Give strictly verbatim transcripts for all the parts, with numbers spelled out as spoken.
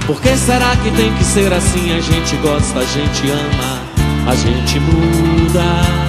Por que será que tem que ser assim? A gente gosta, a gente ama, a gente muda.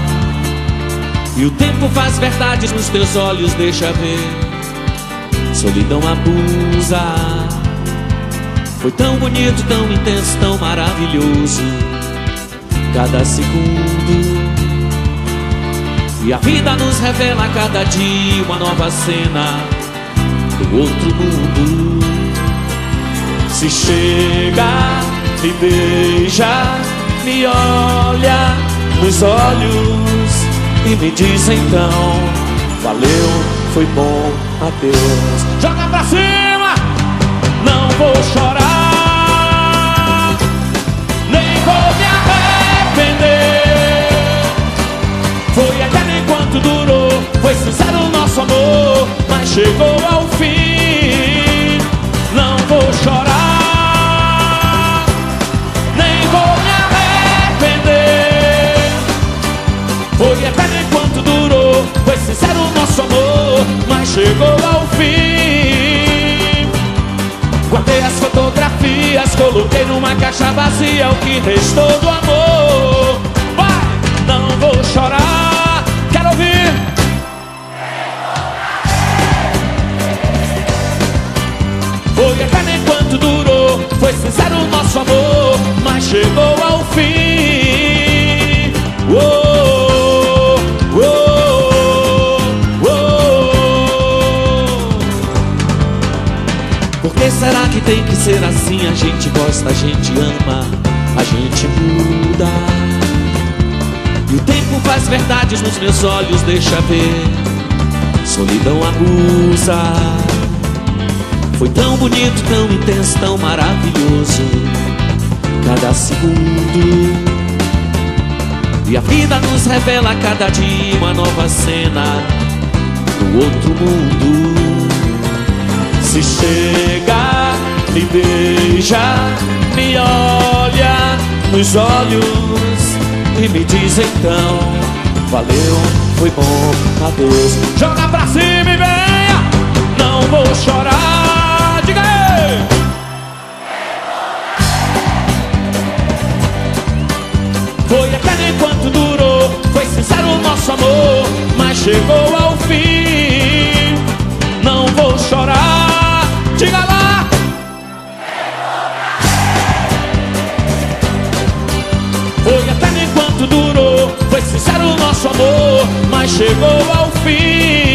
E o tempo faz verdades nos teus olhos, deixa ver. Solidão abusa. Foi tão bonito, tão intenso, tão maravilhoso cada segundo. E a vida nos revela a cada dia uma nova cena do outro mundo. Se chega, me beija, me olha nos olhos e me diz então: valeu, foi bom, adeus. Joga pra cima! Não vou chorar, nem vou me arrepender. Foi eterno enquanto durou, foi sincero o nosso amor, mas chegou ao fim. Não vou chorar, nem vou me arrepender. Foi eterno enquanto durou, foi sincero o nosso amor, mas chegou ao fim. Guardei as fotografias, coloquei numa caixa vazia o que restou do amor. Vai! Não vou chorar, quero ouvir. Foi eterno enquanto durou, foi sincero o nosso amor, mas chegou ao fim. Oh, oh, oh. Por que será que tem que ser assim? A gente gosta, a gente ama, a gente muda. E o tempo faz verdades nos meus olhos, deixa ver. Solidão abusa. Foi tão bonito, tão intenso, tão maravilhoso cada segundo. E a vida nos revela a cada dia uma nova cena do outro mundo. Se chega, me beija, me olha nos olhos e me diz então: valeu, foi bom, adeus. Joga pra cima e venha, não vou chorar, diga aí. Foi eterno enquanto durou, foi sincero o nosso amor, mas chegou ao fim. Não vou chorar, diga lá. Foi eterno enquanto durou, foi sincero o nosso amor, mas chegou ao fim.